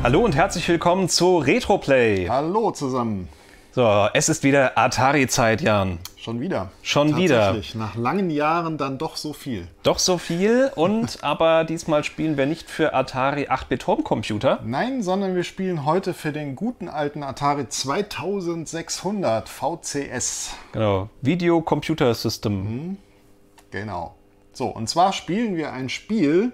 Hallo und herzlich willkommen zu Retroplay. Hallo zusammen. So, es ist wieder Atari-Zeit, Jan. Schon wieder. Schon wieder. Tatsächlich, nach langen Jahren dann doch so viel. Doch so viel aber diesmal spielen wir nicht für Atari 8-Bit Homecomputer. Nein, sondern wir spielen heute für den guten alten Atari 2600 VCS. Genau, Video Computer System. Genau. So, und zwar spielen wir ein Spiel,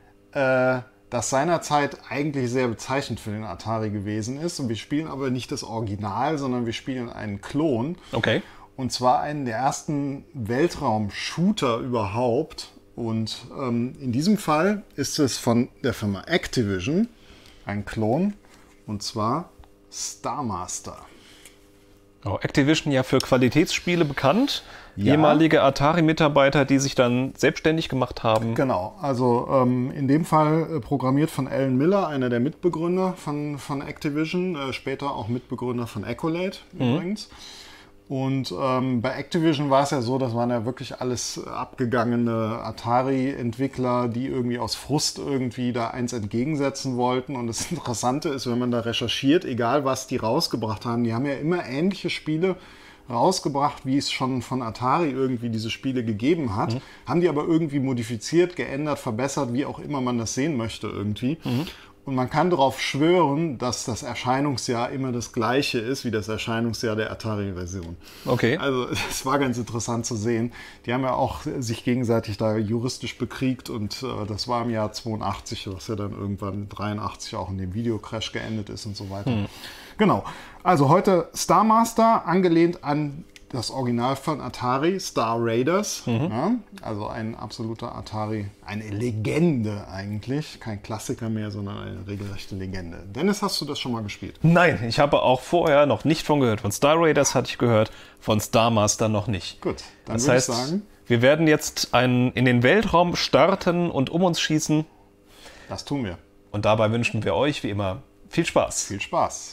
das seinerzeit eigentlich sehr bezeichnend für den Atari gewesen ist. Und wir spielen aber nicht das Original, sondern wir spielen einen Klon. Okay. Und zwar einen der ersten Weltraum-Shooter überhaupt. Und in diesem Fall ist es von der Firma Activision ein Klon. Und zwar Star Master. Oh, Activision ja für Qualitätsspiele bekannt. Ja. Ehemalige Atari-Mitarbeiter, die sich dann selbstständig gemacht haben. Genau, also in dem Fall programmiert von Alan Miller, einer der Mitbegründer von Activision, später auch Mitbegründer von Accolade übrigens. Und bei Activision war es ja so, das waren ja wirklich alles abgegangene Atari-Entwickler, die irgendwie aus Frust irgendwie da eins entgegensetzen wollten. Und das Interessante ist, wenn man da recherchiert, egal was die rausgebracht haben, die haben ja immer ähnliche Spiele rausgebracht, wie es schon von Atari irgendwie diese Spiele gegeben hat, haben die aber irgendwie modifiziert, geändert, verbessert, wie auch immer man das sehen möchte irgendwie. Und man kann darauf schwören, dass das Erscheinungsjahr immer das gleiche ist wie das Erscheinungsjahr der Atari-Version. Okay. Also es war ganz interessant zu sehen. Die haben ja auch sich gegenseitig da juristisch bekriegt und das war im Jahr 82, was ja dann irgendwann 83 auch in dem Videocrash geendet ist und so weiter. Genau. Also heute Star Master, angelehnt an das Original von Atari, Star Raiders. Ja, also ein absoluter Atari, eine Legende eigentlich. Kein Klassiker mehr, sondern eine regelrechte Legende. Dennis, hast du das schon mal gespielt? Nein, ich habe auch vorher noch nicht von gehört. Von Star Raiders hatte ich gehört, von Star Master noch nicht. Gut, dann Das würde heißt, ich sagen, wir werden jetzt in den Weltraum starten und um uns schießen. das tun wir. Und dabei wünschen wir euch wie immer viel Spaß. Viel Spaß.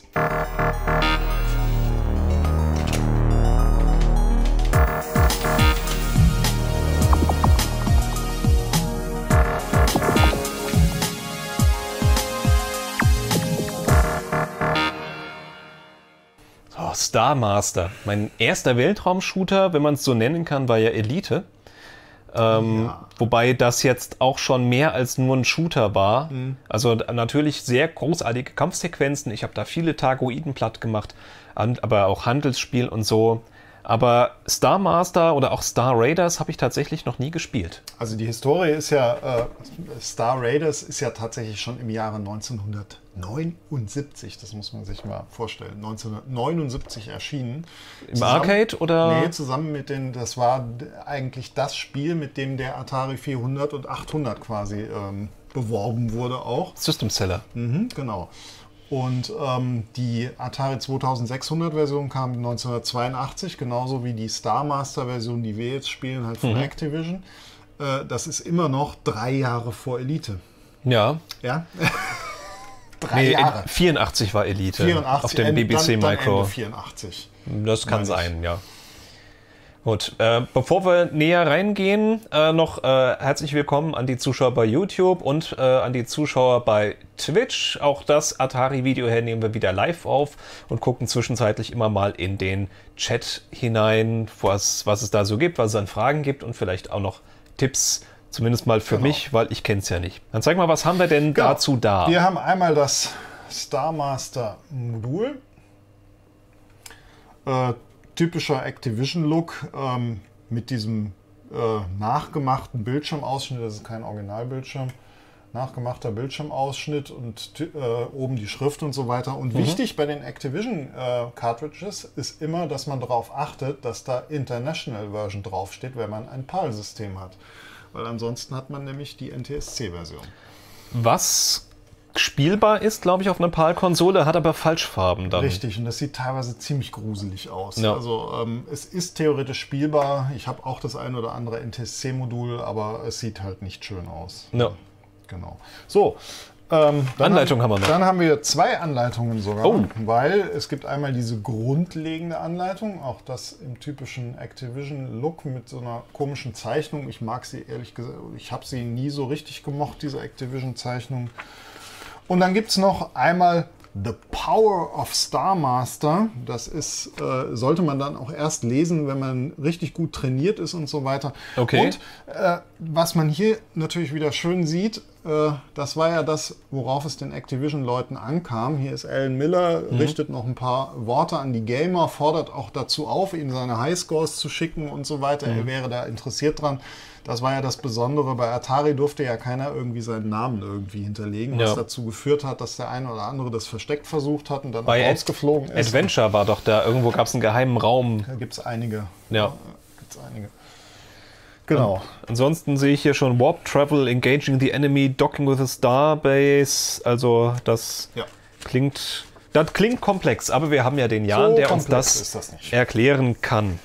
Oh, Star Master. Mein erster Weltraumshooter, wenn man es so nennen kann, war ja Elite. Wobei das jetzt auch schon mehr als nur ein Shooter war. Also natürlich sehr großartige Kampfsequenzen. Ich habe da viele Targoiden platt gemacht, aber auch Handelsspiel und so. Aber Star Master oder auch Star Raiders habe ich tatsächlich noch nie gespielt. Also die Historie ist ja, Star Raiders ist ja tatsächlich schon im Jahre 1979, das muss man sich mal vorstellen, 1979 erschienen. Im Arcade oder? Nee, zusammen mit das war eigentlich das Spiel, mit dem der Atari 400 und 800 quasi beworben wurde auch. System Seller. Genau. Und die Atari 2600 Version kam 1982, genauso wie die Star Master Version, die wir jetzt spielen, halt von Activision. Das ist immer noch 3 Jahre vor Elite. Ja. Ja? 3 Jahre. 84 war Elite 84, auf dem BBC dann Micro. Ende 84. Das kann sein, ja. Gut, bevor wir näher reingehen, noch herzlich willkommen an die Zuschauer bei YouTube und an die Zuschauer bei Twitch. Auch das Atari-Video her nehmen wir wieder live auf und gucken zwischenzeitlich immer mal in den Chat hinein, was es da so gibt, was es an Fragen gibt und vielleicht auch noch Tipps, zumindest mal für mich, weil ich kenne es ja nicht. Dann zeig mal, was haben wir denn dazu da? Wir haben einmal das Star Master Modul. Typischer Activision-Look mit diesem nachgemachten Bildschirmausschnitt. Das ist kein Originalbildschirm. Nachgemachter Bildschirmausschnitt und oben die Schrift und so weiter. Und wichtig bei den Activision Cartridges ist immer, dass man darauf achtet, dass da International Version draufsteht, wenn man ein PAL-System hat. Weil ansonsten hat man nämlich die NTSC-Version. Was spielbar ist, glaube ich, auf einer PAL-Konsole, hat aber Falschfarben dann. Richtig, und das sieht teilweise ziemlich gruselig aus. Ja. Also es ist theoretisch spielbar. Ich habe auch das ein oder andere NTSC-Modul, aber es sieht halt nicht schön aus. Ja. Genau. So. Anleitung haben wir noch. Dann haben wir 2 Anleitungen sogar, Oh. weil es gibt einmal diese grundlegende Anleitung, auch das im typischen Activision-Look mit so einer komischen Zeichnung. Ich mag sie ehrlich gesagt, ich habe sie nie so richtig gemocht, diese Activision-Zeichnung. Und dann gibt es noch einmal The Power of Star Master. Das ist, sollte man dann auch erst lesen, wenn man richtig gut trainiert ist und so weiter. Okay. Und was man hier natürlich wieder schön sieht, das war ja das, worauf es den Activision-Leuten ankam. Hier ist Alan Miller, richtet noch ein paar Worte an die Gamer, fordert auch dazu auf, ihm seine Highscores zu schicken und so weiter. Er wäre da interessiert dran. Das war ja das Besondere. Bei Atari durfte ja keiner irgendwie seinen Namen irgendwie hinterlegen, was dazu geführt hat, dass der eine oder andere das versteckt versucht hat und dann Bei auch rausgeflogen ist. Adventure war doch da, irgendwo gab es einen geheimen Raum. Da gibt es einige. Ja. Gibt's einige. Genau. Und ansonsten sehe ich hier schon Warp Travel, Engaging the Enemy, Docking with a Starbase. Also das klingt komplex, aber wir haben ja den Jan, So der uns komplex ist das nicht. erklären kann.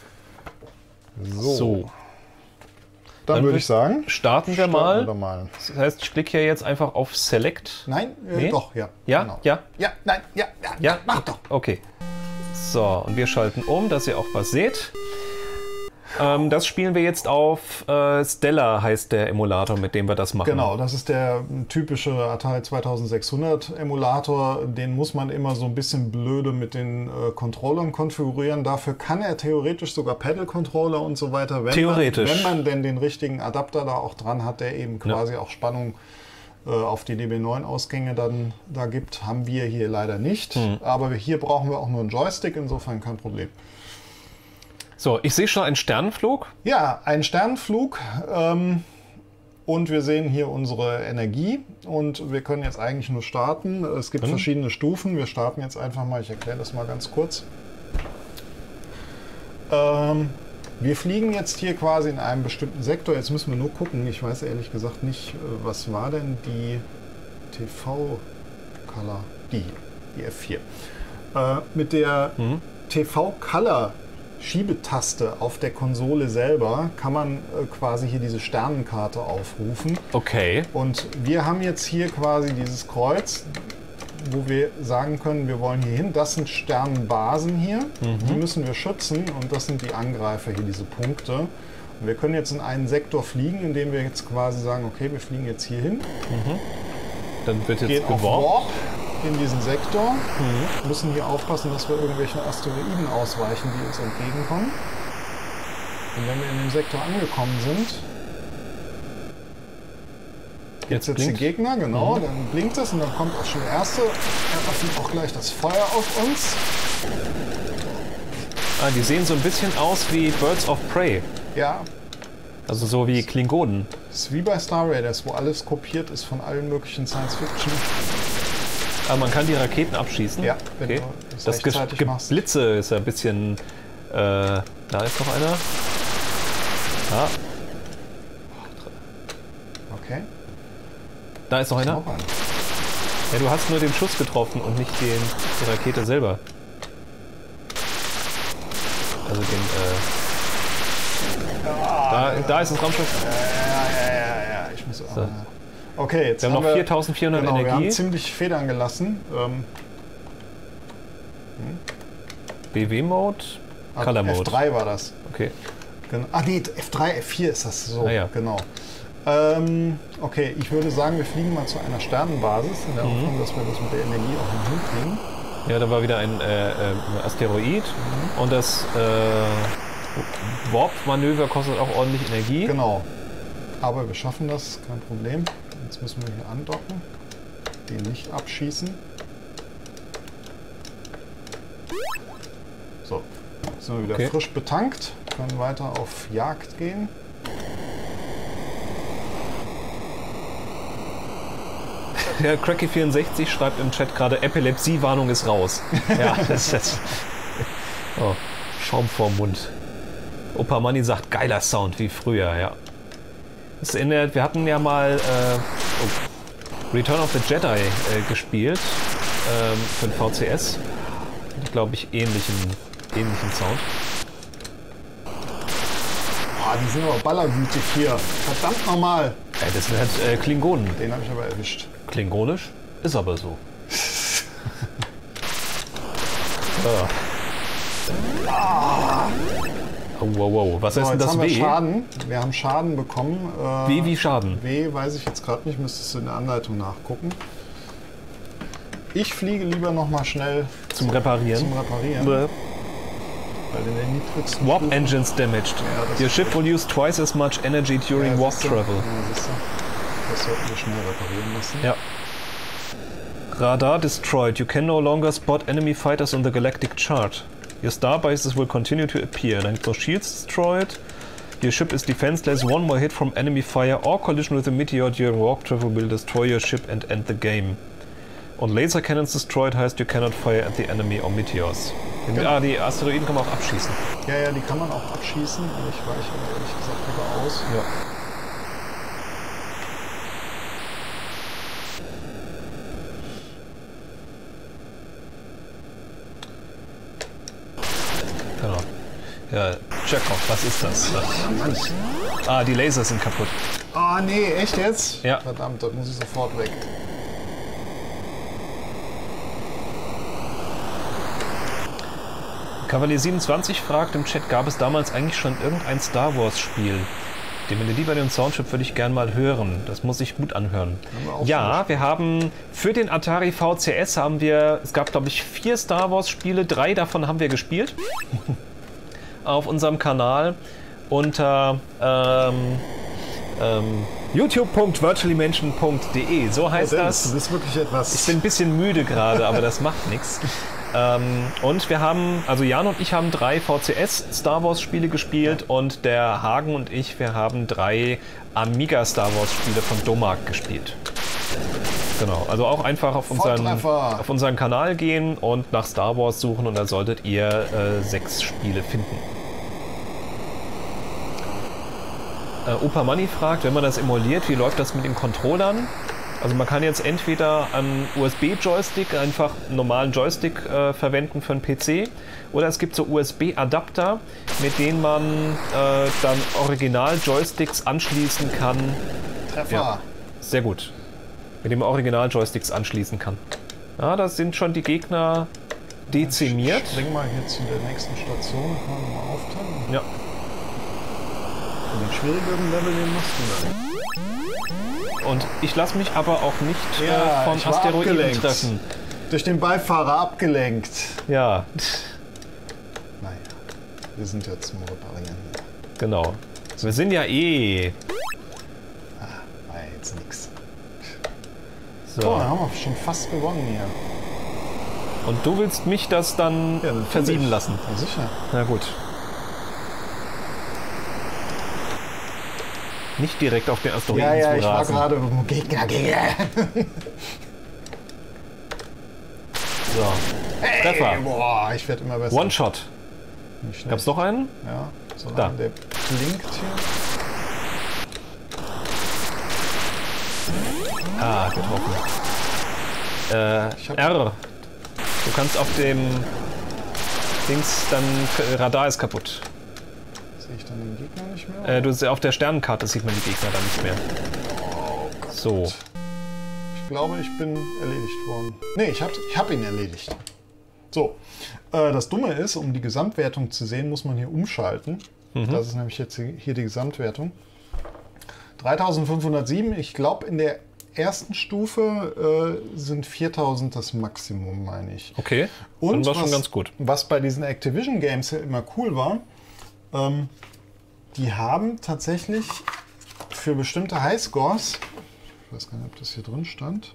So. Dann würde ich sagen, starten wir mal. mal. Das heißt, ich klicke hier jetzt einfach auf Select. Nein, Nee? doch, ja. Ja? Genau. Ja? Ja, nein, ja, Ja? mach doch. Okay. So, und wir schalten um, dass ihr auch was seht. Das spielen wir jetzt auf Stella, heißt der Emulator, mit dem wir das machen. Genau, das ist der typische Atari 2600 Emulator. Den muss man immer so ein bisschen blöde mit den Controllern konfigurieren. Dafür kann er theoretisch sogar Pedal-Controller und so weiter. Wenn man denn den richtigen Adapter da auch dran hat, der eben quasi auch Spannung auf die DB9-Ausgänge dann da gibt, haben wir hier leider nicht. Aber hier brauchen wir auch nur einen Joystick, insofern kein Problem. So, ich sehe schon einen Sternenflug. Ja, ein Sternenflug. Und wir sehen hier unsere Energie. Und wir können jetzt eigentlich nur starten. Es gibt verschiedene Stufen. Wir starten jetzt einfach mal. Ich erkläre das mal ganz kurz. Wir fliegen jetzt hier quasi in einem bestimmten Sektor. Jetzt müssen wir nur gucken. Ich weiß ehrlich gesagt nicht, was war denn die TV-Color? Die F4. Mit der TV-Color Schiebetaste auf der Konsole selber kann man quasi hier diese Sternenkarte aufrufen. Okay. Und wir haben jetzt hier quasi dieses Kreuz, wo wir sagen können, wir wollen hier hin. Das sind Sternenbasen hier. Die müssen wir schützen und das sind die Angreifer hier, diese Punkte. Und wir können jetzt in einen Sektor fliegen, indem wir jetzt quasi sagen, okay, wir fliegen jetzt hier hin. Dann wird jetzt Gehen auf geworfen. Warp in diesen Sektor, müssen hier aufpassen, dass wir irgendwelchen Asteroiden ausweichen, die uns entgegenkommen. Und wenn wir in dem Sektor angekommen sind, jetzt die Gegner, genau, dann blinkt es und dann kommt auch schon der erste, er öffnet auch gleich das Feuer auf uns. Ah, die sehen so ein bisschen aus wie Birds of Prey. Ja, Also so wie Klingonen. das ist wie bei Star Raiders, wo alles kopiert ist von allen möglichen Science-Fiction. Aber man kann die Raketen abschießen. Ja, wenn okay. du Das rechtzeitig machst. Geblitze ist ja ein bisschen. Da ist noch einer. Ah, Okay. da ist noch einer. Noch einer. Ja, du hast nur den Schuss getroffen und nicht die Rakete selber. Also den. Da ist das Raumschiff. Ja, ich muss auch. Okay, jetzt Wir haben noch 4400 genau, wir haben Energie. ziemlich Federn gelassen. BW-Mode, Color Mode. F3 war das. Okay. Genau. Ah nee, F3, F4 ist das so. Ah, ja. Genau. Okay, ich würde sagen, wir fliegen mal zu einer Sternenbasis, in der Hoffnung, dass wir das mit der Energie auch noch hinkriegen. Ja, da war wieder ein Asteroid und das Warp-Manöver kostet auch ordentlich Energie. Genau. Aber wir schaffen das, kein Problem. Jetzt müssen wir hier andocken, den nicht abschießen. So, jetzt sind wir wieder frisch betankt, können weiter auf Jagd gehen. Der Cracky64 schreibt im Chat gerade, Epilepsie-Warnung ist raus. Ja, das ist... Oh, Schaum vorm Mund. Opa Manni sagt, geiler Sound, wie früher, ja. Das erinnert, wir hatten ja mal Return of the Jedi gespielt für den VCS. Hat, glaube ich, ähnlichen Sound. Ah, die sind aber ballerwütig hier. Verdammt nochmal. Ja, das sind halt Klingonen. Den habe ich aber erwischt. Klingonisch ist aber so. Oh, wow, wow. Was ist denn das haben W? wir Schaden. Wir haben Schaden bekommen. W wie Schaden? W weiß ich jetzt gerade nicht, müsstest du in der Anleitung nachgucken. Ich fliege lieber noch mal schnell zum Reparieren. Weil in der niedrigsten Warp Stufe- engines damaged. Ja, Your ship will use twice as much energy during warp siehst du? travel. Ja, siehst du? Das sollten wir schnell reparieren lassen. Ja. Radar destroyed. You can no longer spot enemy fighters on the galactic chart. Your starbases will continue to appear. Then no shields destroyed. Your ship is defenseless. One more hit from enemy fire or collision with a meteor during warp travel will destroy your ship and end the game. Und laser cannons destroyed heißt you cannot fire at the enemy or meteors. Genau. Die Asteroiden kann man auch abschießen. Ja, die kann man auch abschießen. Ich weiche aber ehrlich gesagt lieber aus. Ja. Genau. Ja, Chekhov, was ist das? Ah, die Laser sind kaputt. Ah, nee, echt jetzt? Ja. Verdammt, das muss ich sofort weg. Cavalier27 fragt im Chat, gab es damals eigentlich schon irgendein Star Wars Spiel? Die Melodie bei dem Soundchip würde ich gern mal hören. Das muss ich gut anhören. Ja, wir haben für den Atari VCS es gab glaube ich 4 Star Wars Spiele, 3 davon haben wir gespielt. Auf unserem Kanal unter youtube.virtuallymension.de. So heißt das. Du bist wirklich etwas... Ich bin ein bisschen müde gerade, aber das macht nichts. Und wir haben, also Jan und ich haben 3 VCS Star Wars Spiele gespielt und der Hagen und ich, wir haben 3 Amiga Star Wars Spiele von Domark gespielt. Genau, also auch einfach auf unseren Kanal gehen und nach Star Wars suchen und da solltet ihr 6 Spiele finden. Opa Money fragt, wenn man das emuliert, wie läuft das mit den Controllern? Also man kann jetzt entweder einen USB-Joystick, einfach einen normalen Joystick verwenden für einen PC, oder es gibt so USB-Adapter, mit denen man dann Original-Joysticks anschließen kann. Treffer! Ja, sehr gut. Mit dem man Original-Joysticks anschließen kann. Ja, da sind schon die Gegner dezimiert. Spring mal hier zu der nächsten Station, kann man mal aufteilen. Ja. Und den schwierigeren Level, den machst du dann. Und ich lasse mich aber auch nicht von ich war Asteroiden abgelenkt. treffen. Durch den Beifahrer abgelenkt. Ja, Naja, wir sind jetzt zum Reparieren. genau. Wir sind ja eh. War ja jetzt nix. So. Oh, dann haben wir schon fast gewonnen hier. Und du willst mich das dann natürlich. versieben lassen? Ja, sicher. Na gut. Nicht direkt auf den Asteroiden Ja, zu ich war rasen. gerade Gegner. So. Treffer. Boah, ich werde immer besser. One-Shot. Nicht schlecht. Gab's noch einen? Ja, solange Da. der blinkt hier. Ah, getroffen. Ich hab- R. Du kannst auf dem Dings dann... Radar ist kaputt. Sehe ich dann den Gegner nicht mehr? Auf der Sternenkarte sieht man die Gegner dann nicht mehr. So. Ich glaube, ich bin erledigt worden. Nee, ich hab ihn erledigt. So. Das Dumme ist, um die Gesamtwertung zu sehen, muss man hier umschalten. Das ist nämlich jetzt hier die Gesamtwertung. 3507. Ich glaube, in der ersten Stufe sind 4000 das Maximum, meine ich. Okay. Und dann war schon ganz gut. Was bei diesen Activision Games ja immer cool war, die haben tatsächlich für bestimmte Highscores, ich weiß gar nicht, ob das hier drin stand,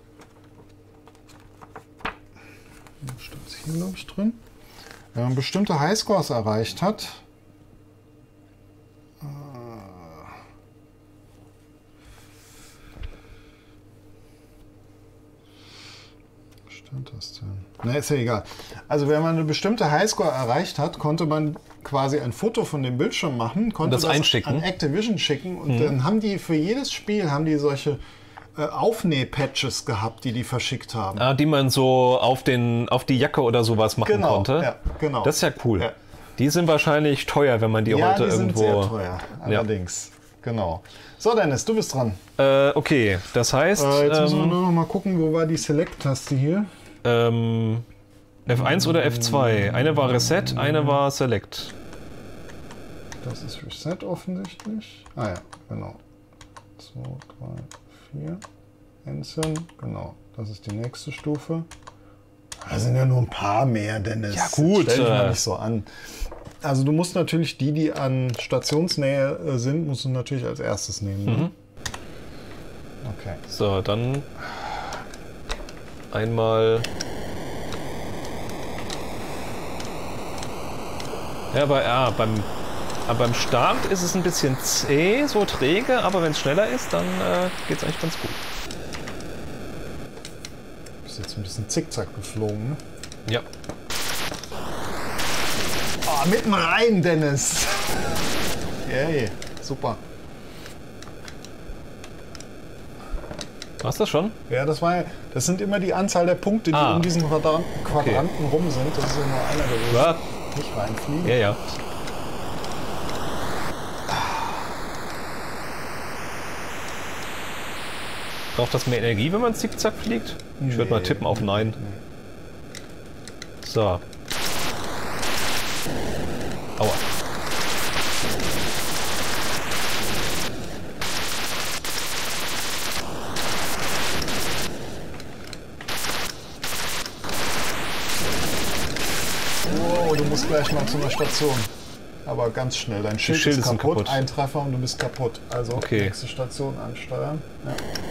stand es hier, glaube ich, drin, wenn man bestimmte Highscores erreicht hat, stand das denn? Na, ist ja egal. Also wenn man eine bestimmte Highscore erreicht hat, konnte man quasi ein Foto von dem Bildschirm machen, konnte das einschicken. an Activision schicken und dann haben die für jedes Spiel solche Aufnäh-Patches gehabt, die verschickt haben. Ah, die man so auf die Jacke oder sowas machen konnte. Ja, genau. Das ist ja cool. Ja. Die sind wahrscheinlich teuer, wenn man die Ja, heute die sind irgendwo... sehr teuer, allerdings. Genau. So, Dennis, du bist dran. Okay, das heißt... Jetzt müssen wir nur noch mal gucken, wo war die Select-Taste hier? F1 oder F2? Eine war Reset, eine war Select. Das ist Reset offensichtlich. Ah ja, genau. 2, 3, 4. Ensign, genau. Das ist die nächste Stufe. Da sind ja nur ein paar mehr, Dennis. Ja, gut. Stell dich mal nicht so an. Also du musst natürlich die an Stationsnähe sind, musst du natürlich als erstes nehmen. Ne? Okay. So, dann einmal... Ja, beim Start ist es ein bisschen zäh, so träge, aber wenn es schneller ist, dann geht es eigentlich ganz gut. Du bist jetzt ein bisschen zickzack geflogen, ne? Ja. Oh, mitten rein, Dennis! Yay, super. War's das schon? Ja, das sind immer die Anzahl der Punkte, die um diesen Quadranten rum sind. Das ist ja nur einer gewesen. Ja. Nicht reinfliegen. Ja, ja. Braucht das mehr Energie, wenn man zickzack fliegt? Ich würde mal tippen auf Nein. So. Aua. Wow, du musst gleich mal zu einer Station. Aber ganz schnell. Dein Schild ist kaputt, ein Treffer und du bist kaputt. Also nächste Station ansteuern. Ja.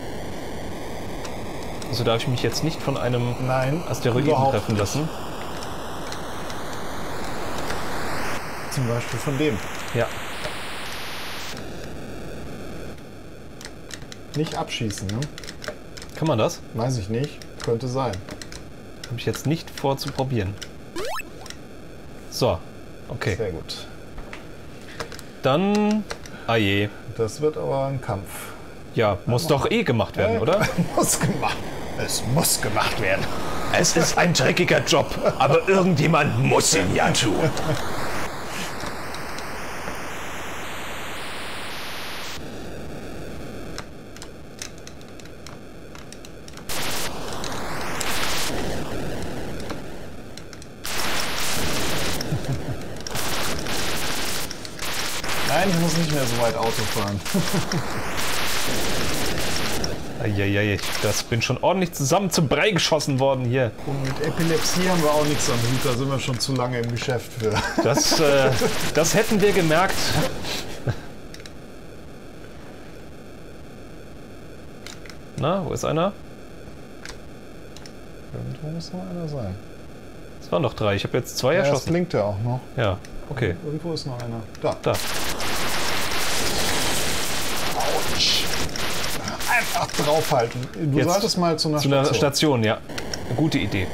Also darf ich mich jetzt nicht von einem Asteroiden treffen lassen? Zum Beispiel von dem. Ja. Nicht abschießen, ne? Kann man das? Weiß ich nicht. Könnte sein. Habe ich jetzt nicht vor zu probieren. So. Okay. Sehr gut. Dann... Ah je. Das wird aber ein Kampf. Ja, muss doch eh gemacht werden, oder? Muss gemacht. Es muss gemacht werden. Es ist ein dreckiger Job, aber irgendjemand muss ihn ja tun. Nein, ich muss nicht mehr so weit Auto fahren. Eieiei, das bin schon ordentlich zusammen zum Brei geschossen worden hier. Und mit Epilepsie haben wir auch nichts am Hut, da sind wir schon zu lange im Geschäft für. Das hätten wir gemerkt. Na, wo ist einer? Irgendwo muss noch einer sein. Es waren noch 3, ich habe jetzt 2 erschossen. Das blinkt ja auch noch. Ja, okay. Irgendwo ist noch einer. Da. Da. Autsch. Einfach draufhalten. Du Jetzt solltest mal zu einer Station, ja. Eine gute Idee.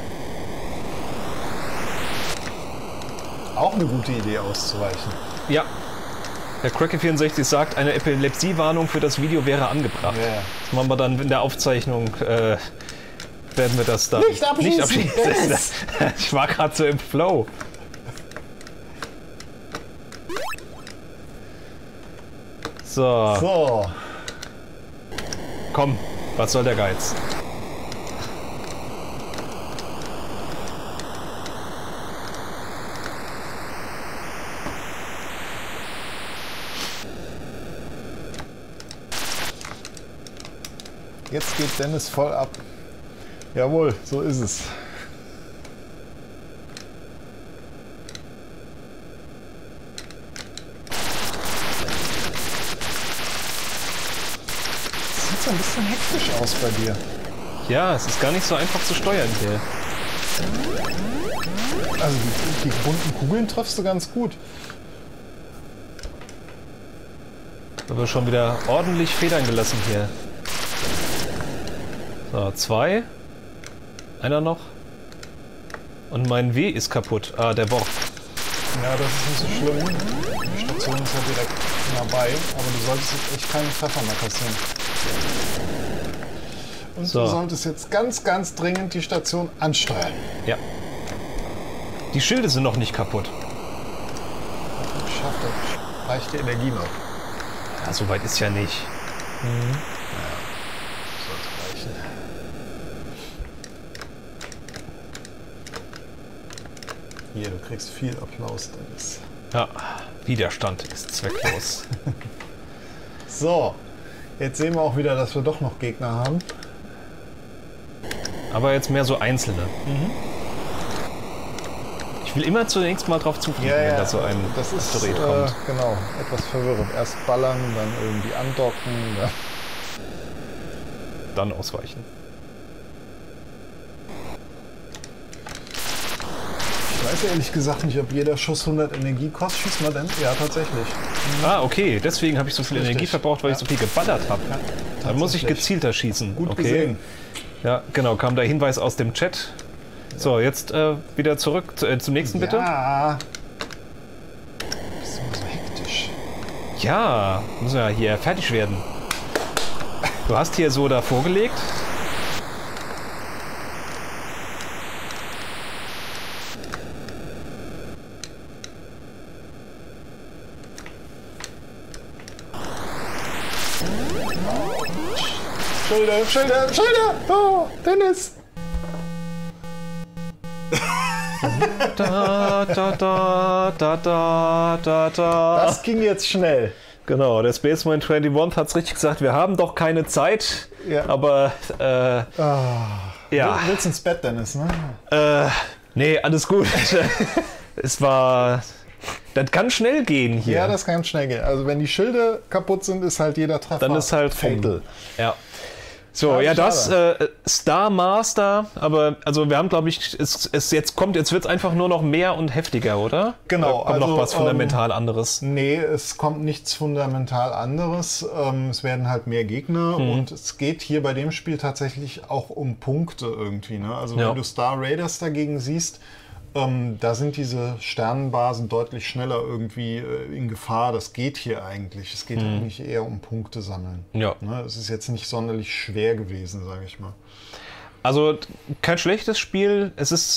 Auch eine gute Idee auszuweichen. Ja. Der Cracky64 sagt, eine Epilepsie-Warnung für das Video wäre angebracht. Ja. Das machen wir dann in der Aufzeichnung. Werden wir das dann nicht abschießen. Ich war gerade so im Flow. So. Komm, was soll der Geiz? Jetzt geht Dennis voll ab. Jawohl, so ist es. Sieht so ein bisschen hektisch aus bei dir. Ja, es ist gar nicht so einfach zu steuern hier. Also die bunten Kugeln triffst du ganz gut. Aber schon wieder ordentlich Federn gelassen hier. So, 2. Einer noch. Und mein W ist kaputt. Ah, der Wort. Ja, das ist nicht so schlimm. Die Station ist ja direkt dabei, aber du solltest jetzt echt keinen Treffer mehr kassieren. Und du solltest jetzt ganz, ganz dringend die Station ansteuern. Ja. Die Schilde sind noch nicht kaputt. Schafft das. Reicht die Energie noch. Ja, so weit ist ja nicht. Mhm. Ja, sollte reichen. Hier, du kriegst viel Applaus, Dennis. Ja, Widerstand ist zwecklos. So, jetzt sehen wir auch wieder, dass wir doch noch Gegner haben. Aber jetzt mehr so einzelne. Mhm. Ich will immer zunächst mal drauf zufliegen, wenn da so ein Asteroid kommt. Genau, etwas verwirrend. Erst ballern, dann irgendwie andocken. Dann ausweichen. Ich weiß ehrlich gesagt nicht, ob jeder Schuss 100 Energie kostet. Schieß mal denn? Ja, tatsächlich. Ah, okay. Deswegen habe ich so viel Energie verbraucht, weil ich so viel geballert habe. Ja, Dann muss ich gezielter schießen. Gut okay. gesehen. Ja, genau. Kam der Hinweis aus dem Chat. So, jetzt wieder zurück zum nächsten, bitte. Ja. Bist du immer so hektisch? Ja, müssen wir hier fertig werden. Du hast hier so da vorgelegt. Schilder! Oh, Dennis! Da. Das ging jetzt schnell. Genau, der Spaceman 21 hat es richtig gesagt, wir haben doch keine Zeit, Ja. aber ja. Du willst ins Bett, Dennis, ne? Nee, alles gut. Es war... Das kann schnell gehen hier. Ja, das kann schnell gehen. Also wenn die Schilde kaputt sind, ist halt jeder Treffer Dann ist halt fatal. Ja. So, Schade, ja, das Star Master, aber also wir haben, glaube ich, jetzt wird es einfach nur noch mehr und heftiger, oder? Genau, Oder kommt noch also, was fundamental anderes? Nee, es kommt nichts fundamental anderes. Es werden halt mehr Gegner und es geht hier bei dem Spiel tatsächlich auch um Punkte irgendwie. Ne? Also Ja. wenn du Star Raiders dagegen siehst, da sind diese Sternenbasen deutlich schneller irgendwie in Gefahr. Das geht hier eigentlich. Es geht eigentlich eher um Punkte sammeln. Ja. Ne? Es ist jetzt nicht sonderlich schwer gewesen, sage ich mal. Also kein schlechtes Spiel.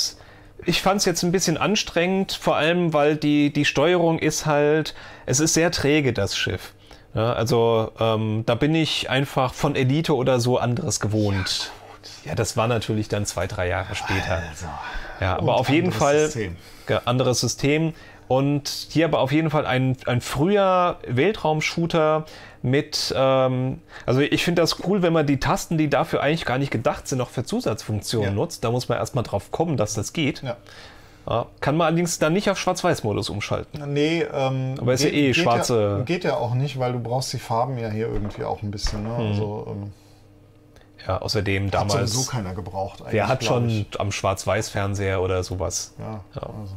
Ich fand es jetzt ein bisschen anstrengend, vor allem weil die Steuerung ist halt, es ist sehr träge, das Schiff. Ja, also da bin ich einfach von Elite oder so anderes gewohnt. Ja, das war natürlich dann 2-3 Jahre später. Also. Ja, Und aber auf jeden anderes Fall System. Anderes System. Und hier aber auf jeden Fall ein früher Weltraum-Shooter mit, also ich finde das cool, wenn man die Tasten, die dafür eigentlich gar nicht gedacht sind, noch für Zusatzfunktionen nutzt. Da muss man erstmal drauf kommen, dass das geht. Ja. Ja, kann man allerdings dann nicht auf Schwarz-Weiß-Modus umschalten. Nee, aber ist ja eh schwarze... Geht ja auch nicht, weil du brauchst die Farben ja hier irgendwie auch ein bisschen. Ne? Also, Ja, außerdem hat damals... sowieso keiner gebraucht eigentlich. Der hat glaub schon ich. am Schwarz-Weiß-Fernseher oder sowas. Ja, Ja. also.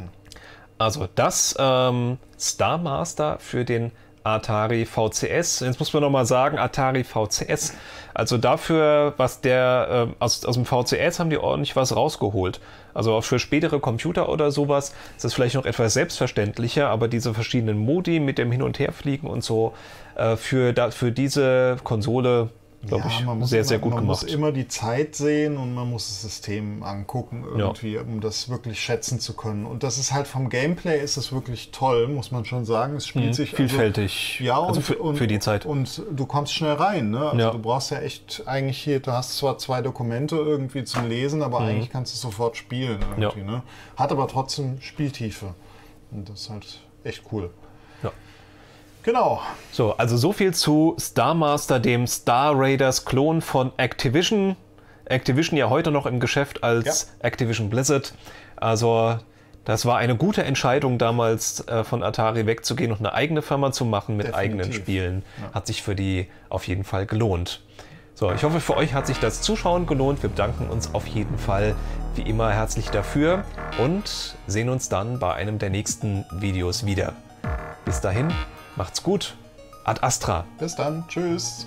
Also das Star Master für den Atari VCS. Jetzt muss man nochmal sagen, Atari VCS. Also dafür, was der aus dem VCS haben die ordentlich was rausgeholt. Also auch für spätere Computer oder sowas ist das vielleicht noch etwas selbstverständlicher, aber diese verschiedenen Modi mit dem Hin- und Herfliegen und so für diese Konsole, glaube ich, sehr gut gemacht. Man muss immer die Zeit sehen und man muss das System angucken irgendwie, um das wirklich schätzen zu können. Und das ist halt vom Gameplay ist es wirklich toll, muss man schon sagen. Es spielt sich vielfältig. Also, ja, also für die Zeit. Und du kommst schnell rein. Ne? Also Ja. du brauchst ja echt eigentlich hier, du hast zwar 2 Dokumente irgendwie zum Lesen, aber eigentlich kannst du sofort spielen irgendwie. Ne? Hat aber trotzdem Spieltiefe. Und das ist halt echt cool. Ja. Genau. So viel zu Star Master, dem Star Raiders Klon von Activision. Activision ja heute noch im Geschäft als Activision Blizzard. Also das war eine gute Entscheidung damals von Atari wegzugehen und eine eigene Firma zu machen mit eigenen Spielen. Ja. Hat sich für die auf jeden Fall gelohnt. So, ich hoffe, für euch hat sich das Zuschauen gelohnt. Wir bedanken uns auf jeden Fall wie immer herzlich dafür und sehen uns dann bei einem der nächsten Videos wieder. Bis dahin. Macht's gut. Ad Astra. Bis dann. Tschüss.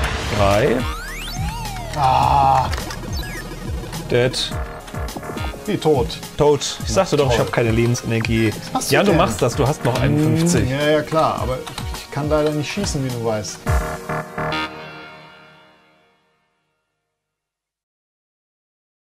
3. Dead. Wie tot. Tot. Ich sagte doch, ich habe keine Lebensenergie. machst Ja, du du denn? machst das. Du hast noch 51. Ja, klar, aber ich kann leider nicht schießen, wie du weißt.